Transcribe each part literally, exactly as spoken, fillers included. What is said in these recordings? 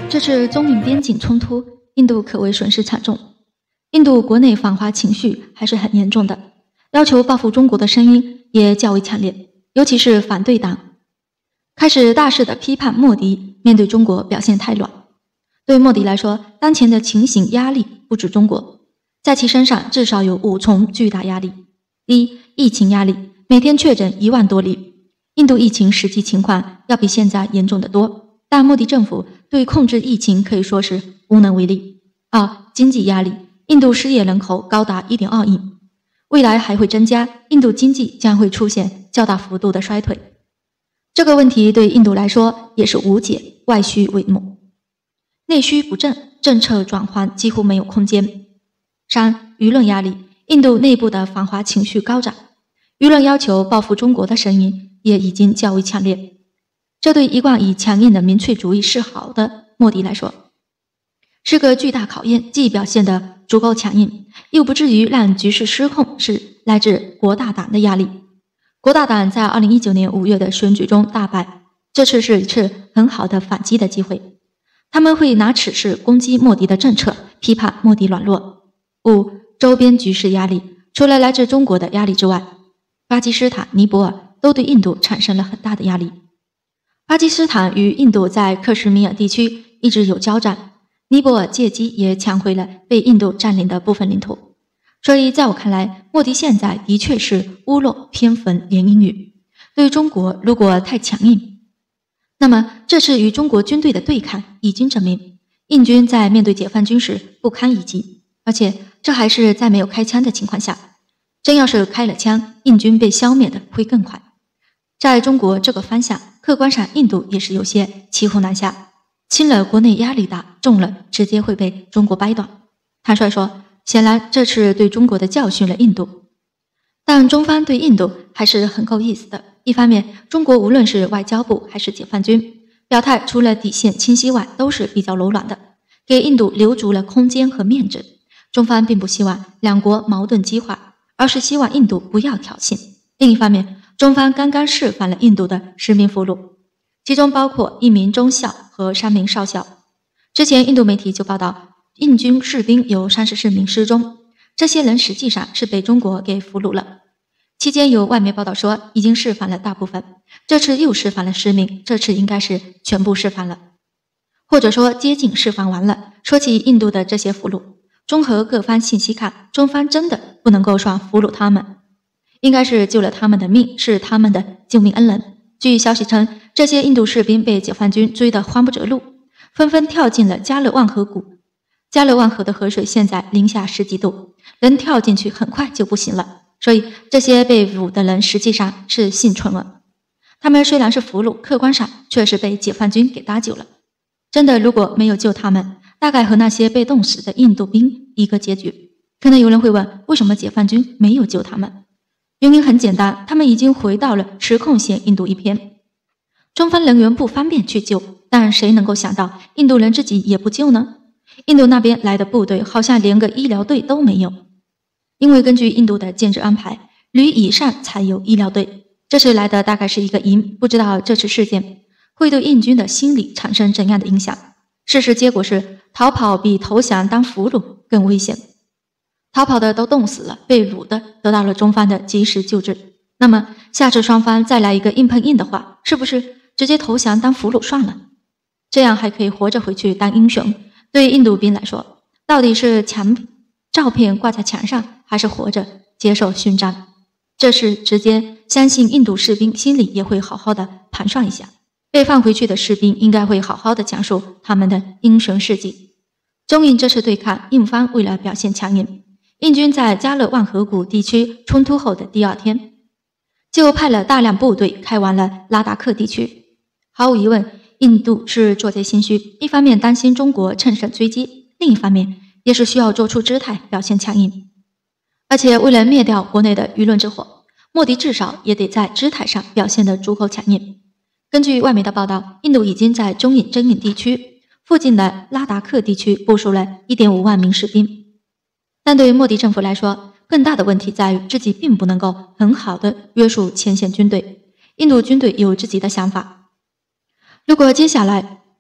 这次中印边境冲突，印度可谓损失惨重。印度国内反华情绪还是很严重的，要求报复中国的声音也较为强烈，尤其是反对党开始大肆的批判莫迪面对中国表现太软。对莫迪来说，当前的情形压力不止中国，在其身上至少有五重巨大压力。第一，疫情压力，每天确诊一万多例，印度疫情实际情况要比现在严重得多，但莫迪政府对控制疫情可以说是无能为力。二，经济压力，印度失业人口高达 一点二亿，未来还会增加，印度经济将会出现较大幅度的衰退。这个问题对印度来说也是无解，外需为母，内需不振，政策转换几乎没有空间。三，舆论压力，印度内部的反华情绪高涨，舆论要求报复中国的声音也已经较为强烈。这对一贯以强硬的民粹主义示好的莫迪来说是个巨大考验，既表现得足够强硬，又不至于让局势失控，是来自国大党的压力。国大党在二零一九年五月的选举中大败，这次是一次很好的反击的机会，他们会拿此事攻击莫迪的政策，批判莫迪软弱。五，周边局势压力，除了来自中国的压力之外，巴基斯坦、尼泊尔都对印度产生了很大的压力。巴基斯坦与印度在克什米尔地区一直有交战，尼泊尔借机也抢回了被印度占领的部分领土。所以在我看来，莫迪现在的确是屋漏偏逢连阴雨，对中国如果太强硬，那么这次与中国军队的对抗已经证明，印军在面对解放军时不堪一击，而且这还是在没有开枪的情况下，真要是开了枪，印军被消灭的会更快。在中国这个方向，客观上印度也是有些骑虎难下，轻了国内压力大，重了直接会被中国掰断。坦率说，显然这次对中国的教训了印度，但中方对印度还是很够意思的。一方面，中国无论是外交部还是解放军表态，除了底线清晰外都是比较柔软的，给印度留足了空间和面子。中方并不希望两国矛盾激化，而是希望印度不要挑衅。另一方面，中方刚刚释放了印度的十名俘虏，其中包括一名中校和三名少校。之前印度媒体就报道，印军士兵有三十四名失踪，这些人实际上是被中国给俘虏了。期间有外媒报道说已经释放了大部分，这次又释放了十名，这次应该是全部释放了，或者说接近释放完了。说起印度的这些俘虏，综合各方信息看，中方真的不能够算俘虏他们，应该是救了他们的命，是他们的救命恩人。据消息称，这些印度士兵被解放军追得慌不择路，纷纷跳进了加勒万河谷。加勒万河的河水现在零下十几度，人跳进去很快就不行了，所以这些被俘的人实际上是幸存了。他们虽然是俘虏，客观上却是被解放军给搭救了。真的如果没有救他们，大概和那些被冻死的印度兵一个结局。可能有人会问，为什么解放军没有救他们？原因很简单，他们已经回到了实控线印度一边，中方人员不方便去救，但谁能够想到印度人自己也不救呢？印度那边来的部队好像连个医疗队都没有，因为根据印度的建制安排，旅以上才有医疗队，这次来的大概是一个营，不知道这次事件会对印军的心理产生怎样的影响。事实结果是，逃跑比投降当俘虏更危险，逃跑的都冻死了，被掳的得到了中方的及时救治。那么下次双方再来一个硬碰硬的话，是不是直接投降当俘虏算了？这样还可以活着回去当英雄。对印度兵来说，到底是墙照片挂在墙上，还是活着接受勋章？这是直接相信印度士兵心里也会好好的盘算一下。被放回去的士兵应该会好好的讲述他们的英雄事迹。中印这次对抗，印方为了表现强硬，印军在加勒万河谷地区冲突后的第二天，就派了大量部队开往了拉达克地区。毫无疑问，印度是做贼心虚，一方面担心中国乘胜追击，另一方面也是需要做出姿态表现强硬。而且为了灭掉国内的舆论之火，莫迪至少也得在姿态上表现得足够强硬。根据外媒的报道，印度已经在中印边境地区附近的拉达克地区部署了 一点五万名士兵。但对莫迪政府来说，更大的问题在于自己并不能够很好的约束前线军队，印度军队有自己的想法。如果接下来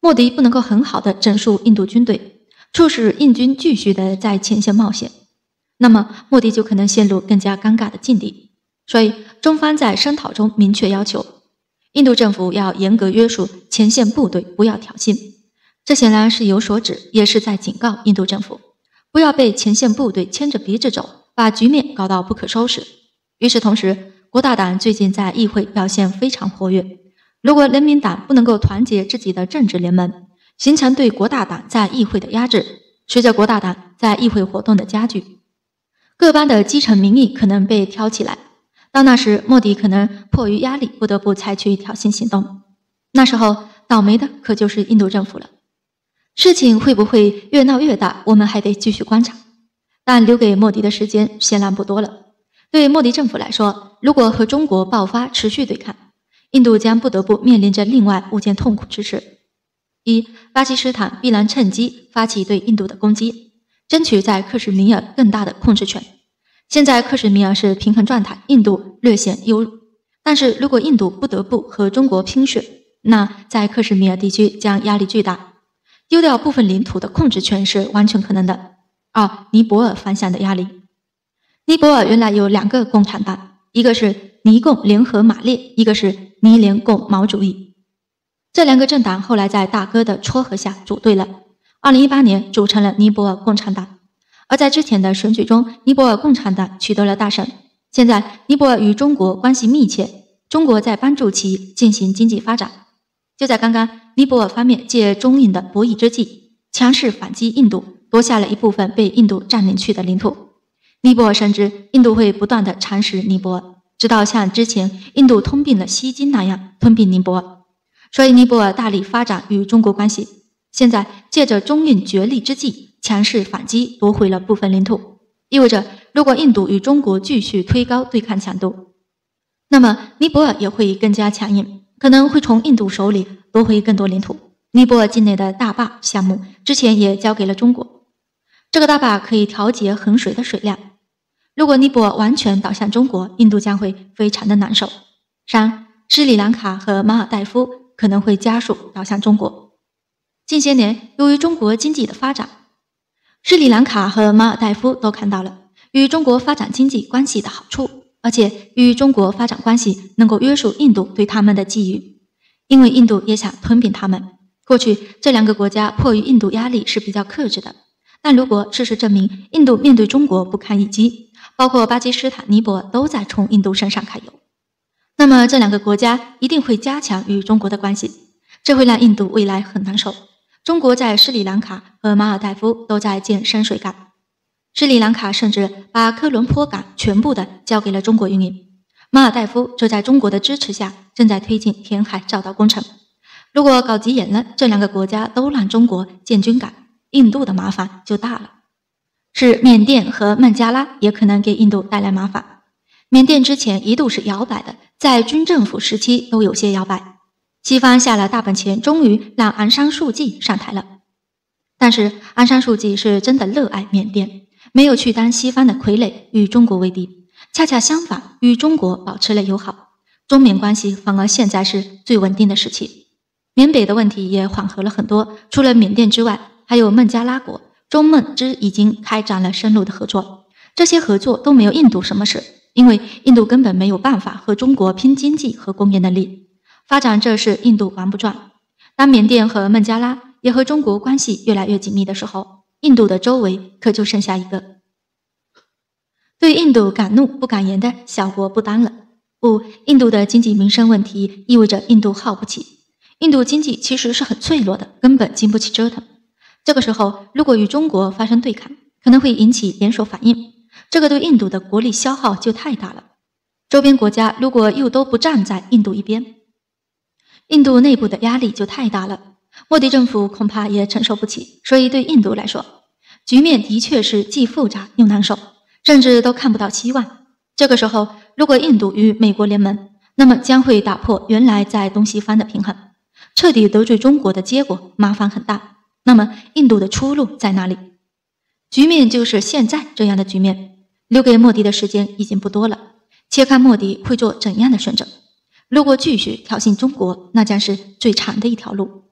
莫迪不能够很好的整肃印度军队，促使印军继续的在前线冒险，那么莫迪就可能陷入更加尴尬的境地。所以中方在声讨中明确要求印度政府要严格约束前线部队，不要挑衅。这显然是有所指，也是在警告印度政府不要被前线部队牵着鼻子走，把局面搞到不可收拾。与此同时，国大党最近在议会表现非常活跃，如果人民党不能够团结自己的政治联盟，形成对国大党在议会的压制，随着国大党在议会活动的加剧，各邦的基层民意可能被挑起来，到那时莫迪可能迫于压力不得不采取挑衅行动，那时候倒霉的可就是印度政府了。事情会不会越闹越大，我们还得继续观察，但留给莫迪的时间显然不多了。对莫迪政府来说，如果和中国爆发持续对抗，印度将不得不面临着另外五件痛苦之事：一，巴基斯坦必然趁机发起对印度的攻击，争取在克什米尔更大的控制权。现在克什米尔是平衡状态，印度略显优，但是如果印度不得不和中国拼血，那在克什米尔地区将压力巨大，丢掉部分领土的控制权是完全可能的。二，尼泊尔反向的压力。尼泊尔原来有两个共产党，一个是尼共联合马列，一个是尼联共毛主义。这两个政党后来在大哥的撮合下组队了，二零一八年组成了尼泊尔共产党。而在之前的选举中，尼泊尔共产党取得了大胜。现在尼泊尔与中国关系密切，中国在帮助其进行经济发展。就在刚刚，尼泊尔方面借中印的博弈之际，强势反击印度，夺下了一部分被印度占领去的领土。尼泊尔深知印度会不断的蚕食尼泊尔，直到像之前印度吞并了西京那样吞并尼泊尔，所以尼泊尔大力发展与中国关系。现在借着中印角力之际，强势反击夺回了部分领土，意味着如果印度与中国继续推高对抗强度，那么尼泊尔也会更加强硬，可能会从印度手里夺回更多领土。尼泊尔境内的大坝项目之前也交给了中国，这个大坝可以调节衡水的水量。如果尼泊尔完全倒向中国，印度将会非常的难受。三，斯里兰卡和马尔代夫可能会加速倒向中国。近些年，由于中国经济的发展，斯里兰卡和马尔代夫都看到了与中国发展经济关系的好处，而且与中国发展关系能够约束印度对他们的觊觎，因为印度也想吞并他们。过去这两个国家迫于印度压力是比较克制的，但如果事实证明印度面对中国不堪一击，包括巴基斯坦、尼泊尔都在从印度身上揩油，那么这两个国家一定会加强与中国的关系，这会让印度未来很难受。中国在斯里兰卡和马尔代夫都在建深水港，斯里兰卡甚至把科伦坡港全部的交给了中国运营，马尔代夫则在中国的支持下正在推进填海造岛工程。如果搞急眼了，这两个国家都让中国建军港，印度的麻烦就大了。是缅甸和孟加拉也可能给印度带来麻烦。缅甸之前一度是摇摆的，在军政府时期都有些摇摆，西方下了大本钱，终于让昂山素季上台了。但是昂山素季是真的热爱缅甸，没有去当西方的傀儡与中国为敌，恰恰相反，与中国保持了友好，中缅关系反而现在是最稳定的时期。缅北的问题也缓和了很多，除了缅甸之外，还有孟加拉国，中孟之已经开展了深入的合作，这些合作都没有印度什么事，因为印度根本没有办法和中国拼经济和工业能力，发展这事印度玩不转。当缅甸和孟加拉也和中国关系越来越紧密的时候，印度的周围可就剩下一个对印度敢怒不敢言的小国不丹了。五，印度的经济民生问题意味着印度耗不起，印度经济其实是很脆弱的，根本经不起折腾。这个时候如果与中国发生对抗，可能会引起连锁反应，这个对印度的国力消耗就太大了。周边国家如果又都不站在印度一边，印度内部的压力就太大了，莫迪政府恐怕也承受不起。所以对印度来说，局面的确是既复杂又难受，甚至都看不到希望。这个时候如果印度与美国联盟，那么将会打破原来在东西方的平衡，彻底得罪中国的结果麻烦很大。那么印度的出路在哪里？局面就是现在这样的局面，留给莫迪的时间已经不多了，且看莫迪会做怎样的选择。如果继续挑衅中国，那将是最长的一条路。